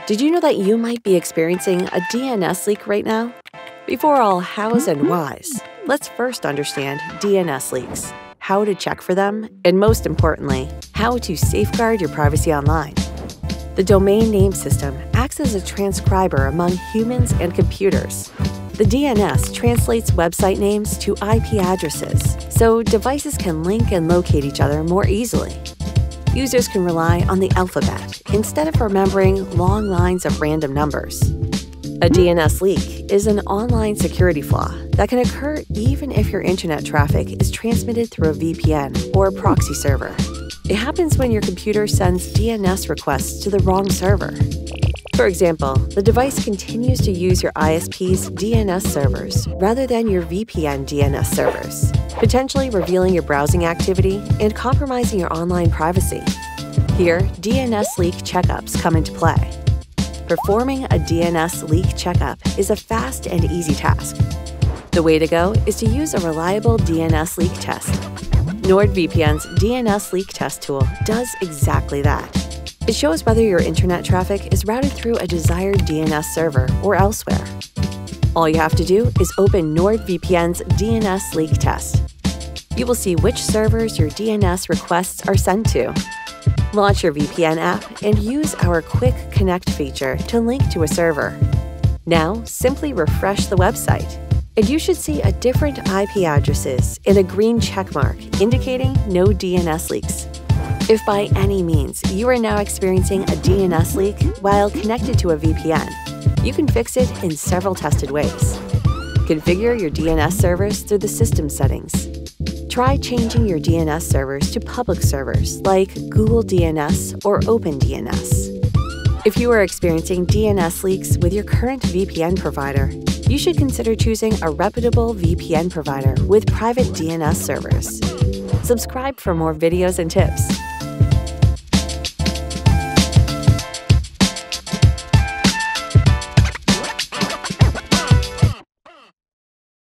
Did you know that you might be experiencing a DNS leak right now? Before all hows and whys, let's first understand DNS leaks, how to check for them, and most importantly, how to safeguard your privacy online. The domain name system acts as a transcriber among humans and computers. The DNS translates website names to IP addresses, so devices can link and locate each other more easily. Users can rely on the alphabet instead of remembering long lines of random numbers. A DNS leak is an online security flaw that can occur even if your internet traffic is transmitted through a VPN or a proxy server. It happens when your computer sends DNS requests to the wrong server. For example, the device continues to use your ISP's DNS servers rather than your VPN DNS servers, potentially revealing your browsing activity and compromising your online privacy. Here, DNS leak checkups come into play. Performing a DNS leak checkup is a fast and easy task. The way to go is to use a reliable DNS leak test. NordVPN's DNS leak test tool does exactly that. It shows whether your internet traffic is routed through a desired DNS server or elsewhere. All you have to do is open NordVPN's DNS leak test. You will see which servers your DNS requests are sent to. Launch your VPN app and use our Quick Connect feature to link to a server. Now, simply refresh the website, and you should see a different IP addresses and a green checkmark indicating no DNS leaks. If by any means you are now experiencing a DNS leak while connected to a VPN, you can fix it in several tested ways. Configure your DNS servers through the system settings. Try changing your DNS servers to public servers like Google DNS or OpenDNS. If you are experiencing DNS leaks with your current VPN provider, you should consider choosing a reputable VPN provider with private DNS servers. Subscribe for more videos and tips.